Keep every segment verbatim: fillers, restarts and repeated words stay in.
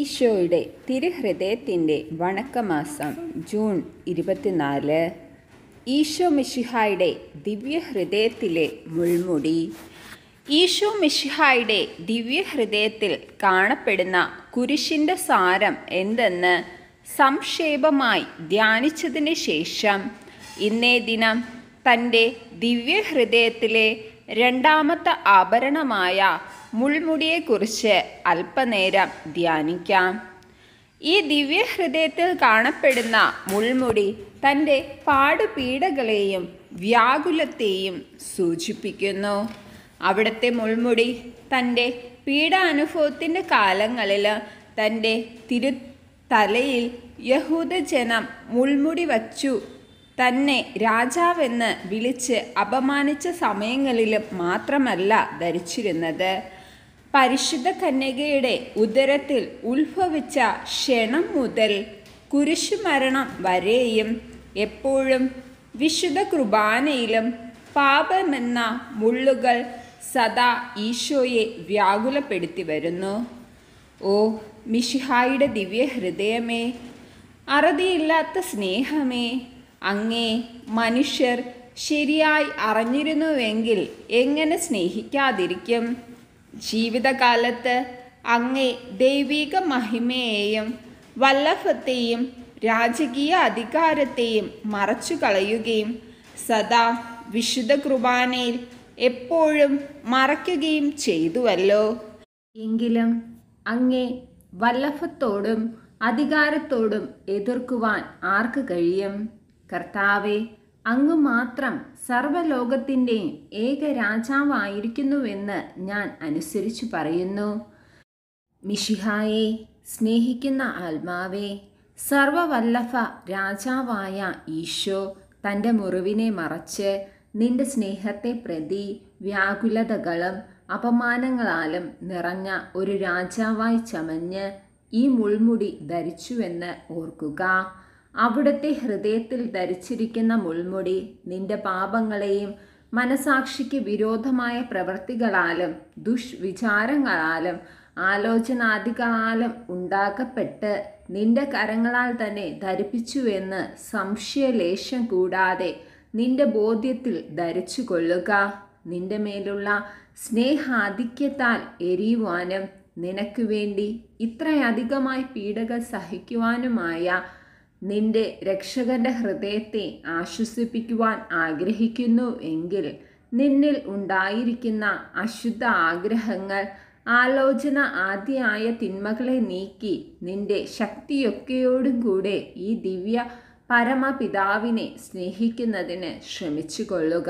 ഈശോയുടെ തിരുഹൃദയത്തിൻ്റെ വണക്കമാസം ജൂൺ ഇരുപത്തിനാല്. ഈശോ മിശിഹായുടെ ദിവ്യഹൃദയത്തിലെ മുൾമുടി. ഈശോ മിശിഹായുടെ ദിവ്യഹൃദയത്തിൽ കാണപ്പെടുന്ന കുരിശിൻ്റെ സാരം എന്തെന്ന് സംക്ഷേപമായി ധ്യാനിച്ചതിന് ശേഷം ഇന്നേ ദിനം തൻ്റെ ദിവ്യഹൃദയത്തിലെ രണ്ടാമത്തെ ആഭരണമായ മുൾമുടിയെക്കുറിച്ച് അല്പനേരം ധ്യാനിക്കാം. ഈ ദിവ്യഹൃദയത്തിൽ കാണപ്പെടുന്ന മുൾമുടി തൻ്റെ പാടുപീഡകളെയും വ്യാകുലത്തെയും സൂചിപ്പിക്കുന്നു. അവിടുത്തെ മുൾമുടി തൻ്റെ പീഡാനുഭവത്തിൻ്റെ കാലങ്ങളിൽ തൻ്റെ തിരുത്തലയിൽ യഹൂദജനം മുൾമുടി വച്ചു തന്നെ രാജാവെന്ന് വിളിച്ച് അപമാനിച്ച സമയങ്ങളിലും മാത്രമല്ല ധരിച്ചിരുന്നത്. പരിശുദ്ധ കന്യകയുടെ ഉദരത്തിൽ ഉത്ഭവിച്ച ക്ഷണം മുതൽ കുരിശുമരണം വരെയും എപ്പോഴും വിശുദ്ധ കുർബാനയിലും പാപമെന്ന മുള്ളുകൾ സദാ ഈശോയെ വ്യാകുലപ്പെടുത്തി വരുന്നു. ഓ മിശിഹായുടെ ദിവ്യഹൃദയമേ, അറുതിയില്ലാത്ത സ്നേഹമേ, അങ്ങേ മനുഷ്യർ ശരിയായി അറിഞ്ഞിരുന്നുവെങ്കിൽ എങ്ങനെ സ്നേഹിക്കാതിരിക്കും? ജീവിതകാലത്ത് അങ്ങേ ദൈവിക മഹിമയെയും വല്ലഭത്തെയും രാജകീയ അധികാരത്തെയും മറച്ചു കളയുകയും സദാ വിശുദ്ധ കുർബാനയിൽ എപ്പോഴും മറയ്ക്കുകയും ചെയ്തുവല്ലോ. എങ്കിലും അങ്ങേ വല്ലഭത്തോടും അധികാരത്തോടും എതിർക്കുവാൻ ആർക്ക് കഴിയും? കർത്താവെ, അങ്ങ് മാത്രം സർവ്വലോകത്തിൻ്റെയും ഏക രാജാവായിരിക്കുന്നുവെന്ന് ഞാൻ അനുസരിച്ചു പറയുന്നു. മിശിഹായെ സ്നേഹിക്കുന്ന ആത്മാവേ, സർവവല്ലഭ രാജാവായ ഈശോ തൻ്റെ മുറിവിനെ മറച്ച് നിന്റെ സ്നേഹത്തെ പ്രതി വ്യാകുലതകളും അപമാനങ്ങളാലും നിറഞ്ഞ ഒരു രാജാവായി ചമഞ്ഞ് ഈ മുൾമുടി ധരിച്ചുവെന്ന് ഓർക്കുക. അവിടുത്തെ ഹൃദയത്തിൽ ധരിച്ചിരിക്കുന്ന മുൾമുടി നിന്റെ പാപങ്ങളെയും മനസാക്ഷിക്ക് വിരോധമായ പ്രവൃത്തികളാലും ദുഷ്വിചാരങ്ങളാലും ആലോചനാദികളാലും ഉണ്ടാക്കപ്പെട്ട് നിന്റെ കരങ്ങളാൽ തന്നെ ധരിപ്പിച്ചുവെന്ന് സംശയലേശം കൂടാതെ നിന്റെ ബോധ്യത്തിൽ ധരിച്ചു കൊള്ളുക. നിന്റെ മേലുള്ള സ്നേഹാധിക്യത്താൽ എരിയുവാനും നിനക്ക് വേണ്ടി ഇത്രയധികമായി പീഡകൾ സഹിക്കുവാനുമായ നിന്റെ രക്ഷകന്റെ ഹൃദയത്തെ ആശ്വസിപ്പിക്കുവാൻ ആഗ്രഹിക്കുന്നു എങ്കിൽ നിന്നിൽ ഉണ്ടായിരിക്കുന്ന അശുദ്ധ ആഗ്രഹങ്ങൾ, ആലോചന ആദിയായ തിന്മകളെ നീക്കി നിന്റെ ശക്തിയൊക്കെയോടും കൂടെ ഈ ദിവ്യ പരമപിതാവിനെ സ്നേഹിക്കുന്നതിന് ശ്രമിച്ചു കൊള്ളുക.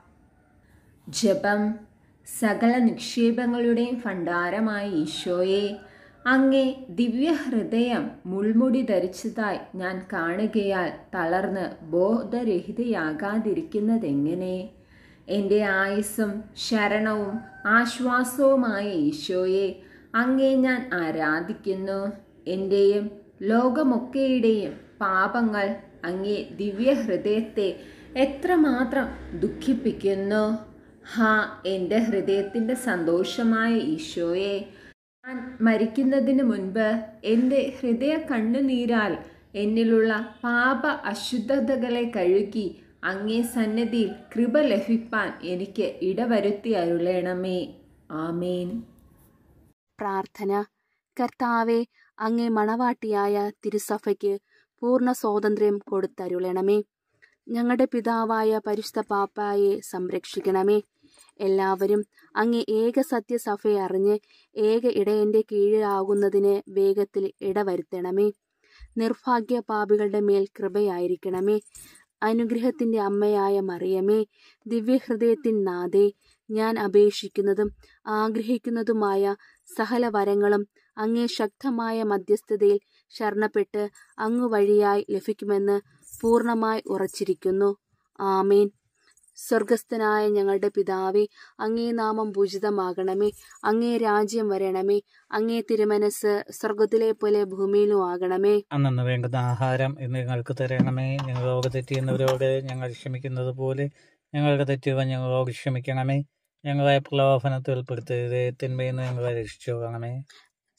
ജപം. സകല നിക്ഷേപങ്ങളുടെയും ഭണ്ഡാരമായ ഈശോയെ, അങ്ങേ ദിവ്യഹൃദയം മുൾമുടി ധരിച്ചതായി ഞാൻ കാണുകയാൽ തളർന്ന് ബോധരഹിതയാകാതിരിക്കുന്നതെങ്ങനെ? എൻ്റെ ആയുസ്സും ശരണവും ആശ്വാസവുമായ ഈശോയെ, അങ്ങേ ഞാൻ ആരാധിക്കുന്നു. എൻ്റെയും ലോകമൊക്കെയുടെയും പാപങ്ങൾ അങ്ങേ ദിവ്യഹൃദയത്തെ എത്രമാത്രം ദുഃഖിപ്പിക്കുന്നു. ഹാ, എൻ്റെ ഹൃദയത്തിൻ്റെ സന്തോഷമായ ഈശോയെ, ഞാൻ മരിക്കുന്നതിന് മുൻപ് എൻ്റെ ഹൃദയ കണ്ണുനീരാൽ എന്നിലുള്ള പാപ അശുദ്ധതകളെ കഴുകി അങ്ങേ സന്നിധിയിൽ കൃപ ലഭിപ്പാൻ എനിക്ക് ഇടവരുത്തി അരുളണമേ. ആമേൻ. പ്രാർത്ഥന. കർത്താവെ, അങ്ങേ മണവാട്ടിയായ തിരുസഭയ്ക്ക് പൂർണ്ണ സ്വാതന്ത്ര്യം കൊടുത്തരുളണമേ. ഞങ്ങളുടെ പിതാവായ പരിശുദ്ധ പാപ്പായെ സംരക്ഷിക്കണമേ. എല്ലാവരും അങ്ങേ ഏക സത്യസഭയെ അറിഞ്ഞ് ഏക ഇടയൻ്റെ കീഴിലാകുന്നതിന് വേഗത്തിൽ ഇടവരുത്തണമേ. നിർഭാഗ്യ പാപികളുടെ മേൽ കൃപയായിരിക്കണമേ. അനുഗ്രഹത്തിൻ്റെ അമ്മയായ മറിയമേ, ദിവ്യഹൃദയത്തിൻ നാഥേ, ഞാൻ അപേക്ഷിക്കുന്നതും ആഗ്രഹിക്കുന്നതുമായ സകല വരങ്ങളും അങ്ങേ ശക്തമായ മധ്യസ്ഥതയിൽ ശരണപ്പെട്ട് അങ്ങ് വഴിയായി ലഭിക്കുമെന്ന് പൂർണ്ണമായി ഉറച്ചിരിക്കുന്നു. ആമേൻ. സ്വർഗസ്ഥനായ ഞങ്ങളുടെ പിതാവേ, അങ്ങേ നാമം പൂജിതമാകണമേ. അങ്ങേ രാജ്യം വരണമേ. അങ്ങേ തിരുമനസ് സ്വർഗത്തിലെ പോലെ ഭൂമിയിലും ആകണമേ. അന്നു വേണ്ടുന്ന ആഹാരം ഇന്ന് ഞങ്ങൾക്ക് തരണമേ. ഞങ്ങളോട് തെറ്റിയുന്നവരോട് ഞങ്ങൾ ക്ഷമിക്കുന്നത് പോലെ ഞങ്ങളുടെ തെറ്റുകൾ ഞങ്ങളോട് ക്ഷമിക്കണമേ. ഞങ്ങളെ പ്രലോഭനത്തിൽ ഉൾപ്പെടുത്തരുത്, തിന്മയിൽ നിന്ന് ഞങ്ങളെ രക്ഷിച്ചുകൊള്ളണമേ.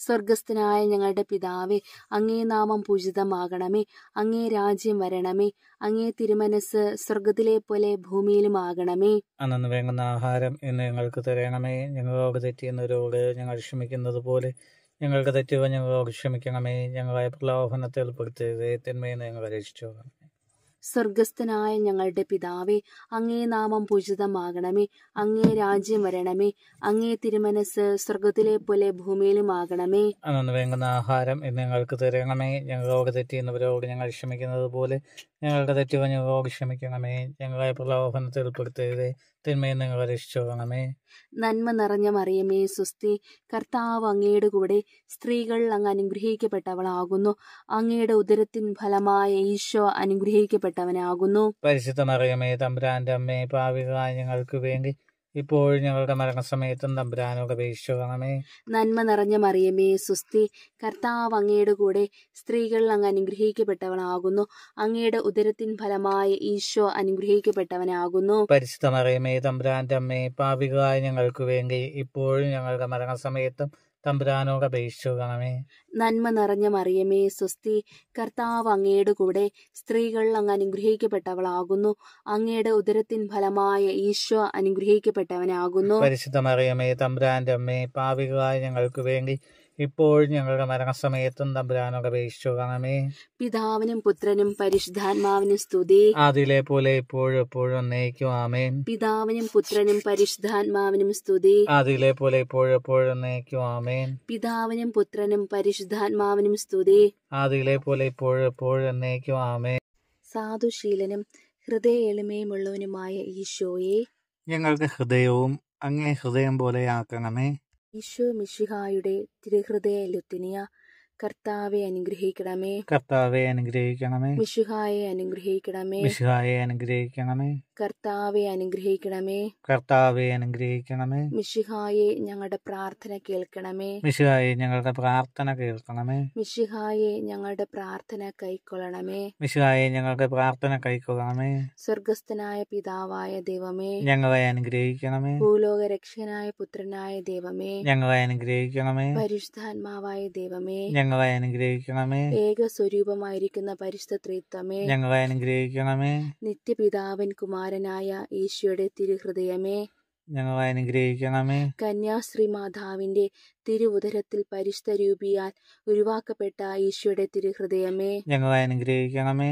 സ്വർഗസ്ഥനായ ഞങ്ങളുടെ പിതാവേ, അങ്ങേ നാമം പൂജിതമാകണമേ. അങ്ങേ രാജ്യം വരണമേ. അങ്ങേ തിരുമനസ് സ്വർഗത്തിലെ പോലെ ഭൂമിയിലുമാകണമേ. അന്നു വേണ്ടുന്ന ആഹാരം ഇന്ന് ഞങ്ങൾക്ക് തരണമേ. ഞങ്ങളോട് തെറ്റിയുന്നവരോട് ഞങ്ങൾ ക്ഷമിക്കുന്നത് പോലെ ഞങ്ങൾക്ക് തെറ്റുക ഞങ്ങളോട് ക്ഷമിക്കണമേ. ഞങ്ങളെ പ്രലോഭനത്തിൽ ഉൾപ്പെടുത്തരുതേ, തിന്മയിൽ നിന്ന് ഞങ്ങളെ രക്ഷിച്ചുകൊള്ളണമേ. സ്വർഗസ്ഥനായ ഞങ്ങളുടെ പിതാവേ, അങ്ങേ നാമം പൂജിതമാകണമേ. അങ്ങേ രാജ്യം വരണമേ. അങ്ങേ തിരുമനസ് സ്വർഗത്തിലെ പോലെ ഭൂമിയിലുമാകണമേ. അന്നു വേണ്ടുന്ന ആഹാരം ഇന്ന് ഞങ്ങൾക്ക് തരണമേ. ഞങ്ങളോട് തെറ്റിയുന്നവരോട് ഞങ്ങൾ ക്ഷമിക്കുന്നത് പോലെ ഞങ്ങളുടെ തെറ്റുക ഞങ്ങളോട് ക്ഷമിക്കണമേ. ഞങ്ങളെ പ്രലോഭനത്തിൽ ഉൾപ്പെടുത്തരുതേ, തിന്മയിൽ നിന്ന് ഞങ്ങളെ രക്ഷിച്ചുകൊള്ളണമേ. നന്മ നിറഞ്ഞ മറിയമേ, സ്വസ്തി, കർത്താവ് അങ്ങയുടെ കൂടെ സ്ത്രീകൾ അങ്ങ് അനുഗ്രഹിക്കപ്പെട്ടവളാകുന്നു. അങ്ങയുടെ ഉദരത്തിൻ ഫലമായ ഈശോ അനുഗ്രഹിക്കപ്പെട്ടവനാകുന്നു. പരിശുദ്ധ മറിയമേ, തമ്പുരാന്റെ അമ്മേ, പാപികളായ ഞങ്ങൾക്ക് വേണ്ടി ഇപ്പോഴും ഞങ്ങളുടെ മരണസമയത്തും തമ്പുരാനോട് അപേക്ഷിച്ചുകൊള്ളണമേ. നന്മ നിറഞ്ഞ മറിയമേ, സ്വസ്തി, കർത്താവ് അങ്ങയുടെ കൂടെ സ്ത്രീകൾ അങ്ങ് അനുഗ്രഹിക്കപ്പെട്ടവളാകുന്നു. അങ്ങയുടെ ഉദരത്തിൻ ഫലമായ ഈശോ അനുഗ്രഹിക്കപ്പെട്ടവനാകുന്നു. പരിശുദ്ധ മറിയമേ, തമ്പുരാന്റെ അമ്മേ, പാപികളായ ഞങ്ങൾക്ക് വേണ്ടി ഇപ്പോഴും ഞങ്ങളുടെ മരണസമയത്തും തമ്പുരാനോട് അപേക്ഷിച്ചുകൊള്ളണമേ. നന്മ നിറഞ്ഞ മറിയമേ, സ്വസ്തി, കർത്താവ് അങ്ങയുടെ കൂടെ സ്ത്രീകൾ അങ്ങ് അനുഗ്രഹിക്കപ്പെട്ടവളാകുന്നു. അങ്ങയുടെ ഉദരത്തിൻ ഫലമായ ഈശോ അനുഗ്രഹിക്കപ്പെട്ടവനാകുന്നു. പരിശുദ്ധ മറിയമേ, തമ്പുരാന്റെ അമ്മേ, പാപികളായ ഞങ്ങൾക്ക് വേണ്ടി ഇപ്പോഴും ഞങ്ങളുടെ മരണസമയത്തും തമ്പുരാനോട് അപേക്ഷിച്ചുകൊള്ളണമേ. പിതാവിനും പുത്രനും പരിശുദ്ധാത്മാവിനും സ്തുതി. ആദിയിലെ പോലെ ഇപ്പോഴും എപ്പോഴും എന്നേക്കും ആമേൻ. പിതാവിനും പുത്രനും പരിശുദ്ധാത്മാവിനും സ്തുതി. ആദിയിലെ പോലെ ഇപ്പോഴും എപ്പോഴും എന്നേക്കും ആമേൻ. പിതാവിനും പുത്രനും പരിശുദ്ധാത്മാവിനും സ്തുതി. ആദിയിലെ പോലെ ഇപ്പോഴും എപ്പോഴും എന്നേക്കും ആമേൻ. സാധുശീലനും ഹൃദയ എളിമയുമുള്ളവനുമായ ഈശോയെ, ഞങ്ങൾക്ക് ഹൃദയവും അങ്ങേ ഹൃദയം പോലെ ആക്കണമേ. ഈശോ മിശിഹായുടെ തിരുഹൃദയ ലുത്തിനിയ, കർത്താവെ അനുഗ്രഹിക്കണമേ. കർത്താവെ അനുഗ്രഹിക്കണമേ. മിശിഹായെ അനുഗ്രഹിക്കണമേ. മിശിഹായെ അനുഗ്രഹിക്കണമേ. കർത്താവെ അനുഗ്രഹിക്കണമേ. കർത്താവെ അനുഗ്രഹിക്കണമേ. മിശിഹായെ ഞങ്ങളുടെ പ്രാർത്ഥന കേൾക്കണമേ. മിശിഹായെ ഞങ്ങളുടെ പ്രാർത്ഥന കേൾക്കണമേ. മിശിഹായെ ഞങ്ങളുടെ പ്രാർത്ഥന കൈക്കൊള്ളണമേ. മിശിഹായെ ഞങ്ങളുടെ പ്രാർത്ഥന കൈക്കൊള്ളണമേ. സ്വർഗസ്ഥനായ പിതാവായ ദൈവമേ, ഞങ്ങളെ അനുഗ്രഹിക്കണമേ. ഭൂലോക രക്ഷകനായ പുത്രനായ ദൈവമേ, ഞങ്ങളെ അനുഗ്രഹിക്കണമേ. പരിശുദ്ധാത്മാവായ ദൈവമേ, ഞങ്ങളെ അനുഗ്രഹിക്കണമേ. ഏക സ്വരൂപമായിരിക്കുന്ന പരിശുദ്ധ ത്രിത്വമേ, ഞങ്ങളെ അനുഗ്രഹിക്കണമേ. നിത്യപിതാവൻ കുമാരനായ ഈശോയുടെ തിരുഹൃദയമേ, ഞങ്ങളെ അനുഗ്രഹിക്കണമേ. കന്യാശ്രീ മാതാവിന്റെ തിരുവുദരത്തിൽ പരിശുദ്ധ രൂപിയാൽ ഉരുവാക്കപ്പെട്ട ഈശോയുടെ തിരുഹൃദയമേ, ഞങ്ങളെ അനുഗ്രഹിക്കണമേ.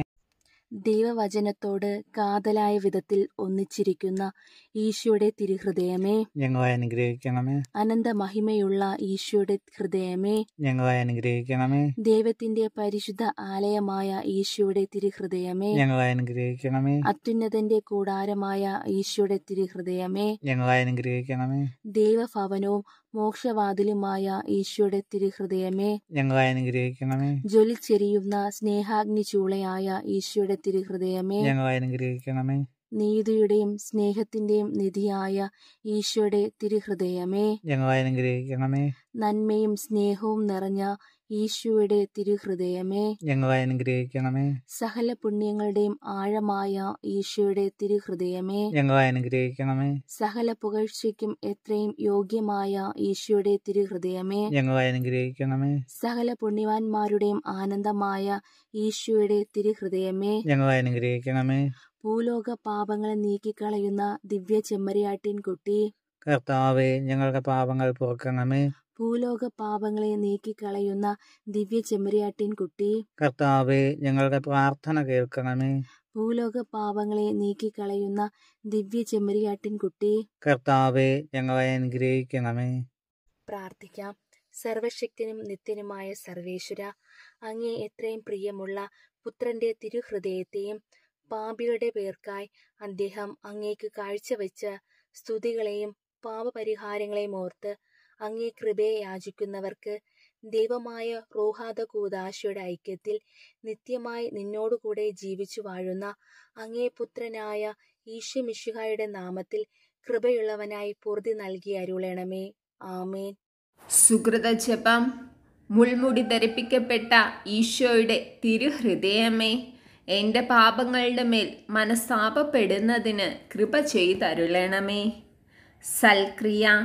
ദൈവവചനത്തോട് കാതലായ വിധത്തിൽ ഒന്നിച്ചിരിക്കുന്ന ഈശോയുടെ തിരുഹൃദയമേ, ഞങ്ങളെ അനുഗ്രഹിക്കണമേ. അനന്ത മഹിമയുള്ള ഈശോയുടെ ഹൃദയമേ, ഞങ്ങളെ അനുഗ്രഹിക്കണമേ. ദൈവത്തിന്റെ പരിശുദ്ധ ആലയമായ ഈശോയുടെ തിരുഹൃദയമേ, ഞങ്ങളെ അനുഗ്രഹിക്കണമേ. അത്യുന്നതന്റെ കൂടാരമായ ഈശോയുടെ തിരുഹൃദയമേ, ഞങ്ങളെ അനുഗ്രഹിക്കണമേ. ദൈവഭവനവും മോക്ഷവാതിലുമായ ഈശോയുടെ തിരുഹൃദയമേ, ഞങ്ങളെ അനുഗ്രഹിക്കണമേ. ജ്വലിച്ചെരിയുന്ന സ്നേഹാഗ്നി ചൂളയായ ഈശോയുടെ തിരുഹൃദയമേ, ഞങ്ങളെ അനുഗ്രഹിക്കണമേ. നീതിയുടെയും സ്നേഹത്തിന്റെയും നിധിയായ ഈശോയുടെ തിരുഹൃദയമേ, ഞങ്ങളെ അനുഗ്രഹിക്കണമേ. നന്മയും സ്നേഹവും നിറഞ്ഞ ഈശോയുടെ തിരുഹൃദയമേ, ഞങ്ങളെ അനുഗ്രഹിക്കണമേ. സകല പുണ്യങ്ങളുടെയും ആഴമായ ഈശോയുടെ തിരുഹൃദയമേ, ഞങ്ങളെ അനുഗ്രഹിക്കണമേ. സകല പുകഴ്ചയ്ക്കും എത്രയും യോഗ്യമായ ഈശോയുടെ തിരുഹൃദയമേ, ഞങ്ങളെ അനുഗ്രഹിക്കണമേ. സകല പുണ്യവാന്മാരുടെയും ആനന്ദമായ ഈശോയുടെ തിരുഹൃദയമേ, ഞങ്ങളെ അനുഗ്രഹിക്കണമേ. ഭൂലോക പാപങ്ങളെ നീക്കിക്കളയുന്ന ദിവ്യ ചെമ്മരിയാട്ടിൻ കുട്ടി, കർത്താവെ ഞങ്ങളുടെ പാപങ്ങൾ പൊറുക്കണമേ. ഭൂലോക പാപങ്ങളെ നീക്കിക്കളയുന്ന ദിവ്യ ചെമ്മരിയാട്ടിൻ കുട്ടി, കർത്താവെ ഞങ്ങളുടെ പ്രാർത്ഥന കേൾക്കണമേ. ഭൂലോക പാപങ്ങളെ നീക്കിക്കളയുന്ന ദിവ്യ ചെമ്മരിയാട്ടിൻ കുട്ടി, കർത്താവെ ഞങ്ങളെ അനുഗ്രഹിക്കണമേ. പ്രാർത്ഥിക്കാം. സർവശക്തനും നിത്യനുമായ സർവേശ്വര, അങ്ങേ എത്രയും പ്രിയമുള്ള പുത്രന്റെ തിരുഹൃദയത്തെയും പാപികളുടെ പേർക്കായി അദ്ദേഹം അങ്ങേക്ക് കാഴ്ചവെച്ച സ്തുതികളെയും പാപപരിഹാരങ്ങളെയും ഓർത്ത് അങ്ങേ കൃപയെ യാചിക്കുന്നവർക്ക് ദൈവമായ റോഹാദ കൂദാശയുടെ ഐക്യത്തിൽ നിത്യമായി നിന്നോടുകൂടെ ജീവിച്ചു വാഴുന്ന അങ്ങേ പുത്രനായ ഈശോ മിശിഹായുടെ നാമത്തിൽ കൃപയുള്ളവനായി പൂർതി നൽകി അരുളണമേ. ആമേൻ. സുകൃത ജപം. മുൾമുടി ധരിപ്പിക്കപ്പെട്ട ഈശോയുടെ തിരുഹൃദയമേ, എൻ്റെ പാപങ്ങളുടെ മേൽ മനസ്താപപ്പെടുന്നതിന് കൃപ ചെയ്തരുളണമേ. സൽക്രിയ.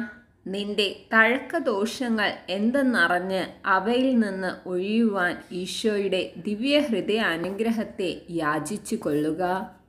നിന്റെ തഴക്കദോഷങ്ങൾ എന്തെന്നറിഞ്ഞ് അവയിൽ നിന്ന് ഒഴിയുവാൻ ഈശോയുടെ ദിവ്യഹൃദയ അനുഗ്രഹത്തെ യാചിച്ചു കൊള്ളുക.